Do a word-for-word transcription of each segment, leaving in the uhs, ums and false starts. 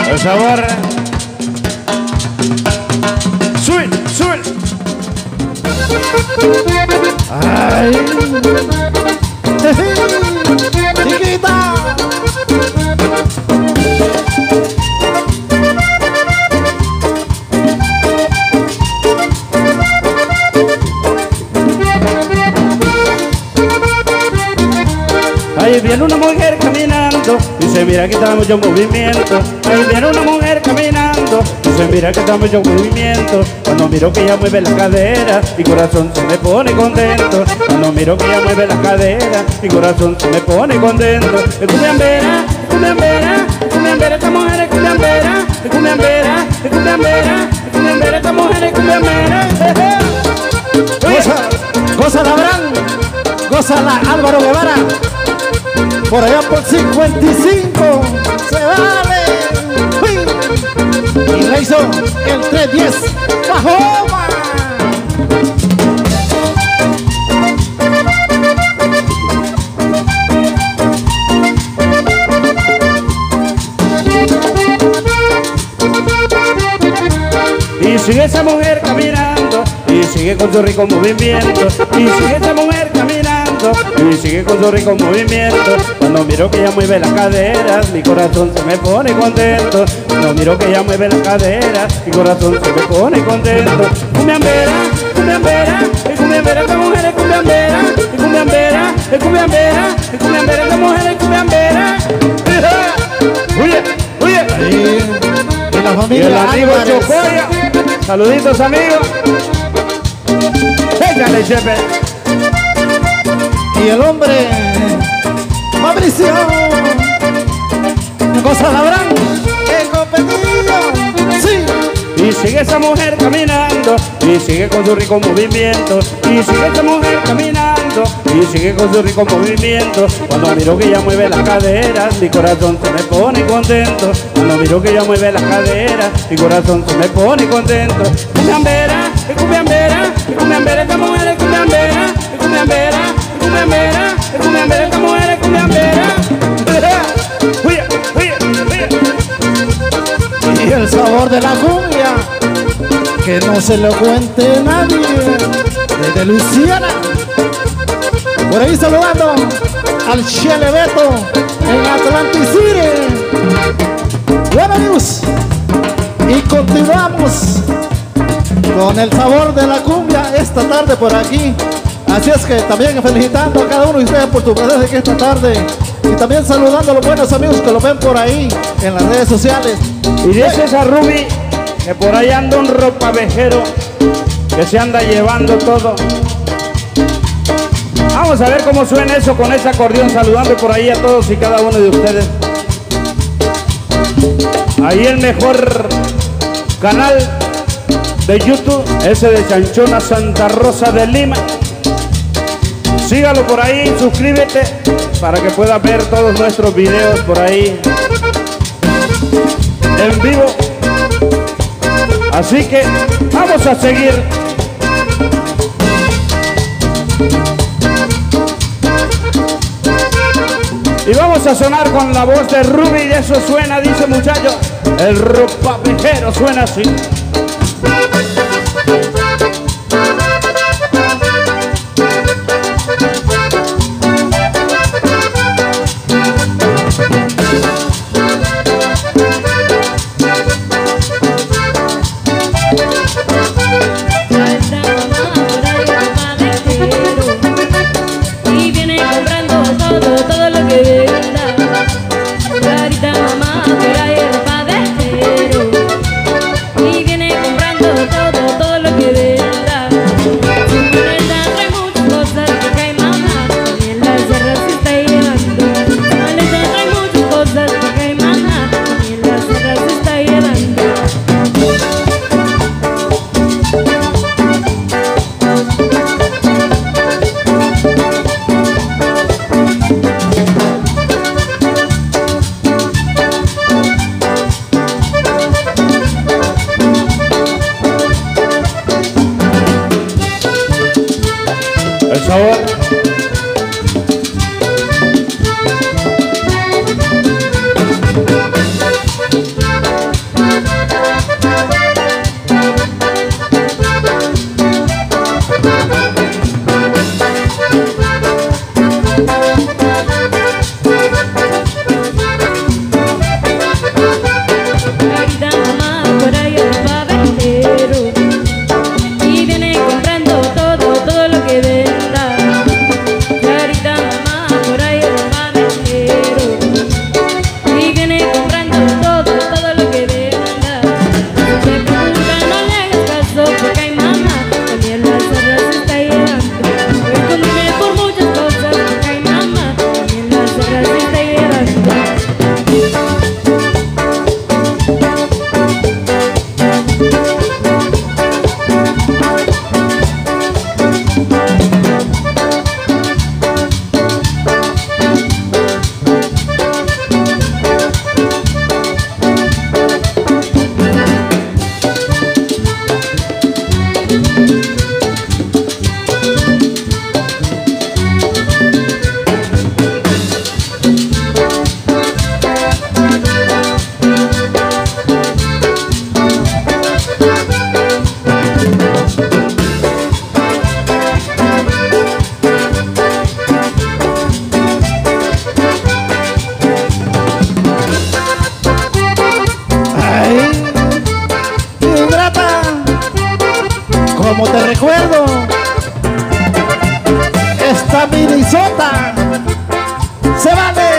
El sabor. Sube, sube. Ay. Chiquita. Ahí viene una mujer caminando y se mira que está mucho movimiento. Ahí viene una mujer caminando y se mira que está mucho movimiento. Cuando miro que ella mueve la cadera, mi corazón se me pone contento. Cuando miro que ella mueve la cadera, mi corazón se me pone contento. Es cumbiambera, es cumbiambera, es cumbiambera, esta mujer es cumbiambera, es cumbiambera, es cumbiambera, es cumbiambera, esta mujer es cumbiambera. Goza, goza la Abraham, goza la Álvaro Guevara. Por allá por cincuenta y cinco, se vale. Uy. Y le hizo el tres diez, Pajoma. Y sigue esa mujer caminando y sigue con su rico movimiento. Y sigue esa mujer caminando y sigue con su rico movimiento. Cuando miro que ella mueve las caderas, mi corazón se me pone contento. Cuando miro que ella mueve las caderas, mi corazón se me pone contento. Cumbiambera, cumbiambera, es cumbiambera, esta mujer es cumbiambera, es cumbiambera, es cumbiambera, es cumbiambera, esta mujer es cumbiambera. Oye, oye. Ahí, y la Y familia el amigo Álvarez. Chocoya. Saluditos, amigos. Échale, chepe. Y el hombre Mauricio, goza la Abraham, el competido, sí. Y sigue esa mujer caminando y sigue con su rico movimiento. Y sigue esa mujer caminando y sigue con su rico movimiento. Cuando miro que ella mueve las caderas, mi corazón se me pone contento. Cuando miro que ella mueve las caderas, mi corazón se me pone contento. Cumbiambera, es cumbiambera, es cumbiambera, esta mujer es cumbiambera, es cumbiambera, es cumbiambera, es cumbiambera, esta mujer es cumbiambera. Oye, oye, oye. Y el sabor de la cumbia, que no se lo cuente nadie, desde Luisiana. Por ahí saludando al Chele Beto en Atlantic City. Bueno, amigos, y continuamos con el sabor de la cumbia esta tarde por aquí. Así es que también felicitando a cada uno de ustedes por tu presencia aquí esta tarde. Y también saludando a los buenos amigos que lo ven por ahí en las redes sociales. Y dice esa Ruby que por ahí anda un ropavejero que se anda llevando todo. Vamos a ver cómo suena eso con ese acordeón, saludando por ahí a todos y cada uno de ustedes. Ahí el mejor canal de YouTube, ese de Chanchona Santa Rosa de Lima. Sígalo por ahí, suscríbete para que puedas ver todos nuestros videos por ahí en vivo. Así que vamos a seguir. Y vamos a sonar con la voz de Ruby, y eso suena, dice muchachos, el ropavejero suena así. El sabor. Como te recuerdo, esta Minnesota se vale.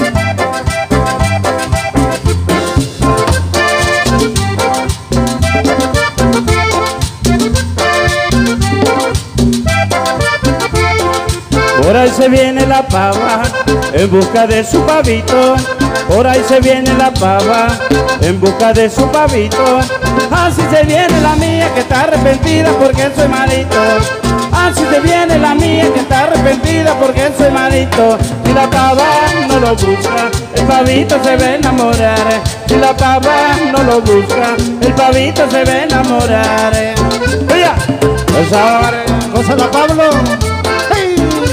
Por ahí se viene la pava en busca de su pavito. Por ahí se viene la pava en busca de su pavito. Así se viene la mía que está arrepentida porque soy malito. Así se viene la mía que está arrepentida porque soy malito. Si la pava no lo busca, el pavito se va a enamorar. Si la pava no lo busca, el pavito se va a enamorar. Oye, pues ahora, Cosa la Pablo. ¡Hey!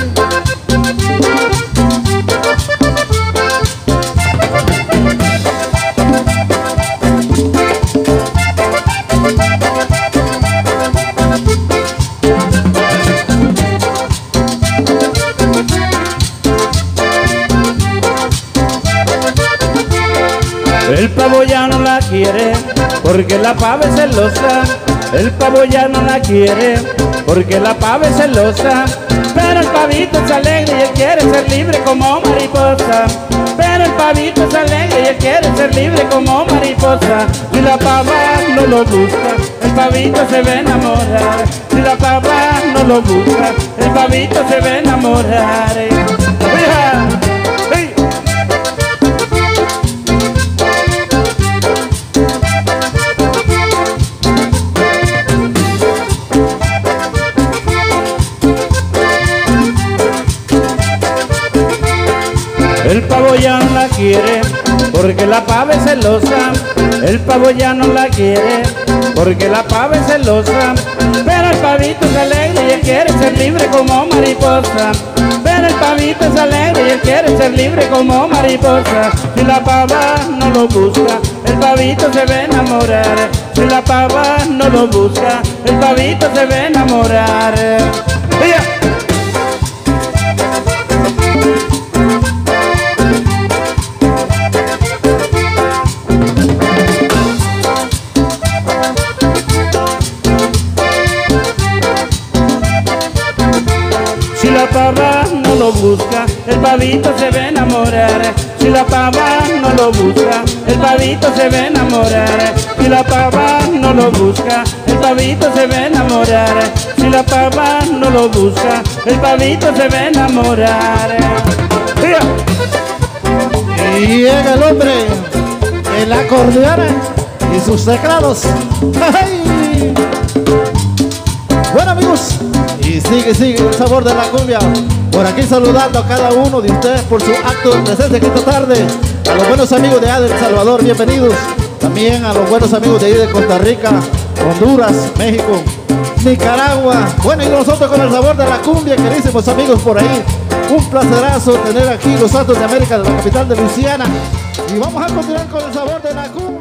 el pavo ya no la quiere porque la pava es celosa. El pavo ya no la quiere porque la pava es celosa. Pero el pavito es alegre y él quiere ser libre como mariposa. Pero el pavito es alegre y él quiere ser libre como mariposa. Si la pava no lo busca, el pavito se va a enamorar. Si la pava no lo busca, el pavito se va a enamorar. ¡Hey! El pavo ya no la quiere porque la pava es celosa. El pavo ya no la quiere porque la pava es celosa. Pero el pavito es alegre y él quiere ser libre como mariposa. Pero el pavito es alegre y él quiere ser libre como mariposa. Si la pava no lo busca, el pavito se va a enamorar. Si la pava no lo busca, el pavito se va a enamorar. ¡Ella! Si la pava no lo busca, el pavito se va a enamorar. Si la pava no lo busca, el pavito se va a enamorar. Si la pava no lo busca, el pavito se va a enamorar. Si la pava no lo busca, el pavito se va a enamorar. Y llega el hombre, el acordeón y sus teclados. ¡Ay! Bueno, amigos, y sigue, sigue el sabor de la cumbia. Por aquí saludando a cada uno de ustedes por su acto de presencia aquí esta tarde. A los buenos amigos de allá de El Salvador, bienvenidos. También a los buenos amigos de ahí de Costa Rica, Honduras, México, Nicaragua. Bueno, y nosotros con el sabor de la cumbia, queridísimos amigos por ahí. Un placerazo tener aquí los Santos de América de la capital de Luisiana. Y vamos a continuar con el sabor de la cumbia.